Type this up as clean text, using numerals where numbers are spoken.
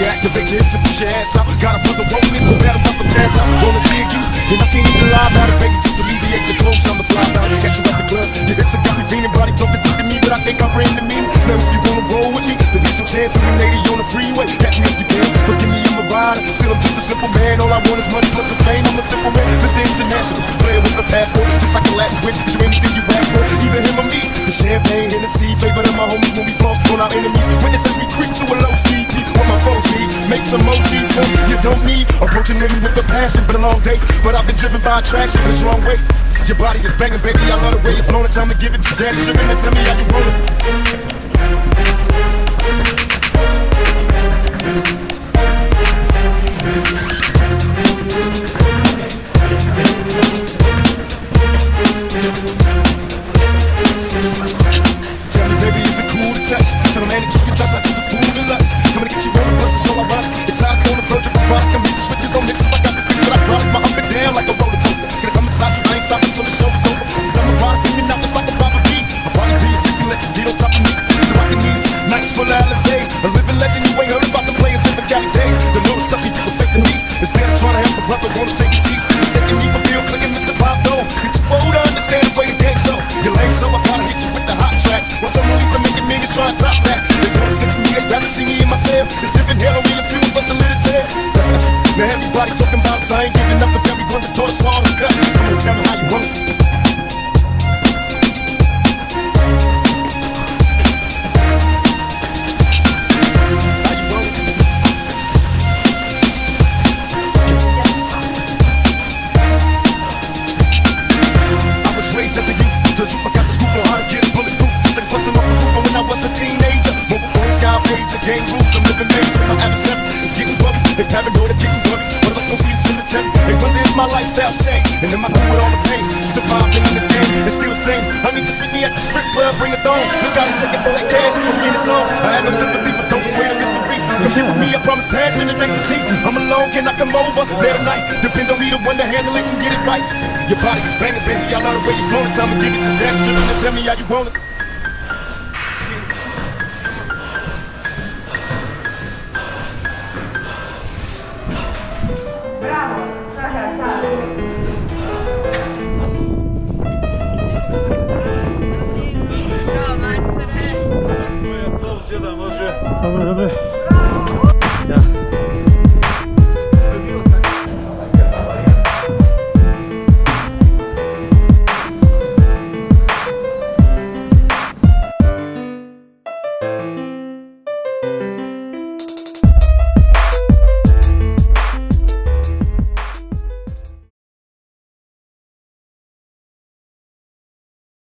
Activate your hips and push your ass out. Got a brother rolling so bad I'm about to pass out. Wanna dig you, and I can't even lie about it, baby. Just alleviate your clothes, I'm the fly down. Catch you at the club, your hips have got me feeling. Body talking good to me, but I think I bring the meaning. Now if you wanna roll with me, there'll be some chance for the lady on the freeway. Catch me if you can, forgive me, I'm a rider. Still I'm just a simple man, all I want is money plus the fame. I'm a simple man, Mr. International, player with a passport. Just like a Latin switch, get you anything you ask for. Either him or me, the champagne, Hennessy, favorite of my homies when we floss on our enemies. Witnesses we creep to a low speed, peep what my foes need. Make some emojis, home you don't need. Approaching women with the passion, been a long day, but I've been driven by attraction, but it's wrong way. Your body is banging, baby, I love the way you're flowing. Time to give it to daddy sugar, now tell me how you rollin'. Tell me, baby, is it cool to touch? Tell a man that you can trust, not just a fool to lust. Coming to get you on the bus, it's so ironic. It's hot on the verge of a rock. I'm hitting switches on mixes like I've been fixing. I drive my up and down like a roller coaster. Gonna come inside you, I ain't stopping till the show is over. Cause I'm a product, in and out just like a proper beat. A body beat is sick and let you get on top of me. The rockin' knees, nights full of Alizé. A living legend, you ain't heard about the players living Cali days. The little stuff you get with fake to me. Instead of trying to help a brother, wanna take your G's. Mistaking me for Bill Clinton, Mr. Bob Dole. You're too old to understand the way the game's so. You're lame, so I gotta hit you with the hot tracks. Once I'm released, I'm making millions trying to top that. They don't six me, they'd rather see me in my cell. It's different hell, only a few of us a little tail. Now everybody talking about us, I ain't giving up if everyone that taught us all the guts. Come on, tell me how you want it. As a youth, till you forgot the scoop on how to get a bulletproof. Sex busting off the roof when I was a teenager. Mobile phone, sky pager, game rules, I'm living major. My adversaries is getting buggy, they paranoid, getting buggy. One of us gon' see the cemetery. They wonder if my lifestyle changed, and am I cool with all the pain? Surviving in this game, it's still the same. Honey, just meet me at the strip club, bring a thong. Look out a second for that cash, I'm scared it's on. I had no sympathy for those afraid of mystery. Come get with me, I promise passion and ecstasy. I'm alone, can I come over there tonight? Depend on me, the one to handle it and get it right. Your body is banging, baby, I love the way you flowing. Time to give it to daddy sugar, now tell me how you want it. Bravo, Sasha, ciao. Dobry.